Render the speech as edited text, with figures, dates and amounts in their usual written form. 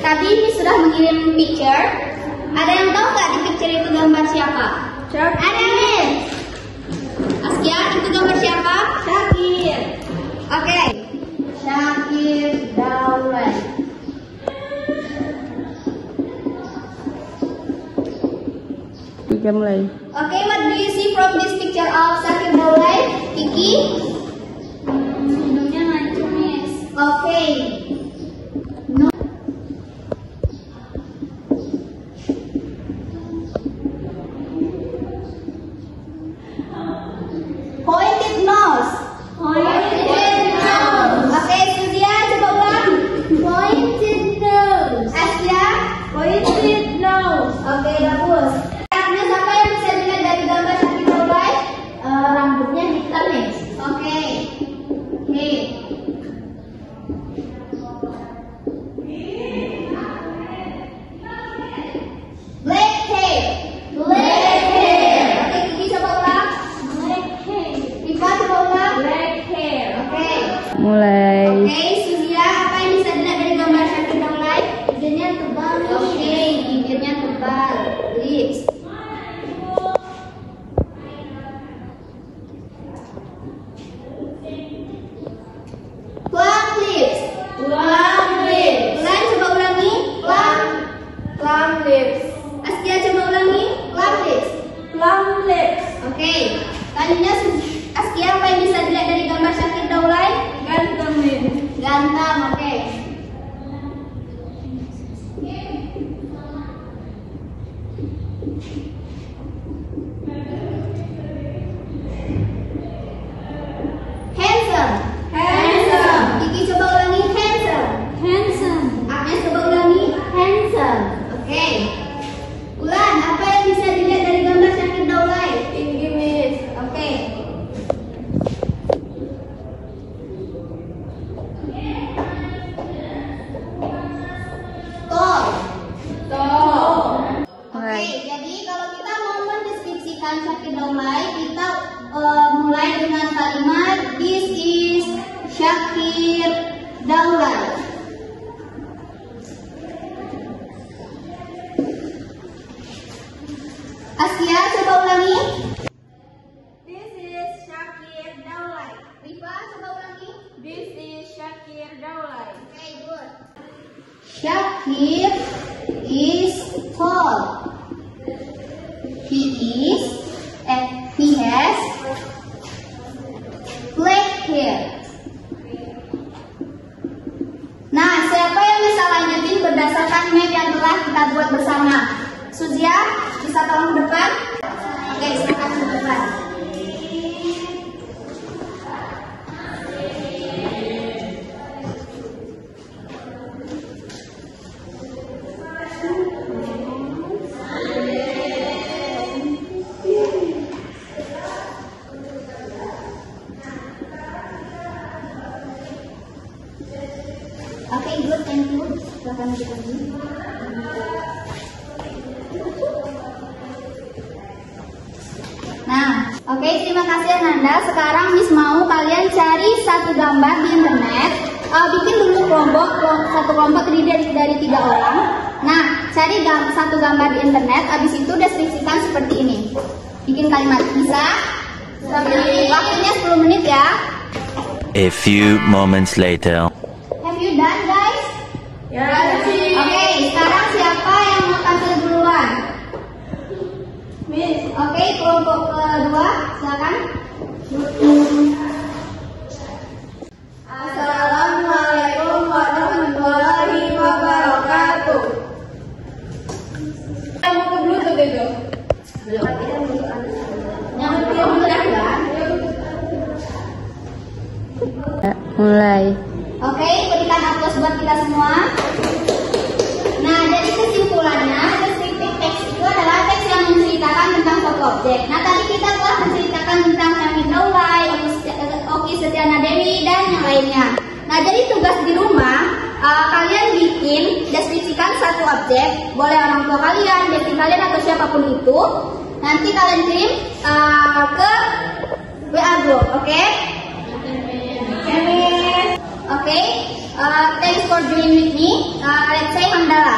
tadi Miss sudah mengirim picture. Ada yang tahu nggak di picture itu gambar siapa? Ada Miss. Askia, itu gambar siapa? Syakir. Oke. Syakir Daulay. Mulai. Okay, what do you see from this picture of Syakir Daulay? Kiki? Hidungnya mancung, Miss. Okay. No. Pointed nose. Pointed nose. Okay, Suzia, coba ulang. Pointed nose. Asya? Pointed nose. Okay, bagus. Siapa yang bisa dilihat dari gambar Syakir Daulay? Rambutnya hitam, Miss. Oke. Black hair. Black hair. Oke, Kiki coba ulang. Black hair. Iva coba ulang. Black hair. Oke. Mulai. Oke, Suzia, apa yang bisa dilihat dari gambar Syakir Daulay? Bibirnya tebal. Oke, bibirnya tebal. Lips. Plump lips. Plump lips. Ulan coba ulangi. Plump lips. Askia coba ulangi. Plump lips. Plump lips. Oke. Selanjutnya Askia, apa yang bisa dilihat dari gambar Syakir Daulay? Ganteng, Miss. Ganteng, oke. Handsome. Handsome. Kiki coba ulangi. Handsome. Handsome. Agnes coba ulangi. Handsome. Oke. Ulan, apa yang bisa dilihat dari gambar Syakir Daulay? Tinggi, Miss. Oke. Tall. Tall. Oke, jadi kalau kita mau mendeskripsikan Syakir Daulay, kita mulai dengan kalimat this is Syakir Daulay. Askia, coba ulangi. This is Syakir Daulay. Rifa, coba ulangi. This is Syakir Daulay. Okay, good. Syakir is tall. He has black hair. Nah, siapa yang bisa lanjutin berdasarkan map yang telah kita buat bersama? Suzia, bisa tolong ke depan? Oke, silakan ke depan. Oke, good, thank you. Silakan kita dulu. Nah, oke, terima kasih Ananda. Sekarang Miss mau kalian cari satu gambar di internet. Bikin dulu satu kelompok terdiri dari 3 orang. Nah, cari satu gambar di internet. Habis itu deskripsikan seperti ini. Bikin kalimat, bisa? Waktunya 10 menit ya. A few moments later. Have you done, guys? Ya. Oke, sekarang siapa yang mau tampil duluan? Miss. Oke, kelompok kedua, silakan. Assalamualaikum warahmatullahi wabarakatuh. Kamu ke Bluetooth itu? Belum. Yang belum kan? Mulai. Oke, berikan aplaus buat kita semua. Nah, jadi kesimpulannya, descriptive text itu adalah teks yang menceritakan tentang suatu objek. Nah, tadi kita telah menceritakan tentang Syakir Daulay, Oki Setiana Dewi, dan yang lainnya. Nah, jadi tugas di rumah, kalian bikin, deskripsikan satu objek, boleh orang tua kalian, bestie kalian, atau siapapun itu. Nanti kalian kirim ke WA group, oke? Okay, thanks for joining with me. Let's say hamdalah.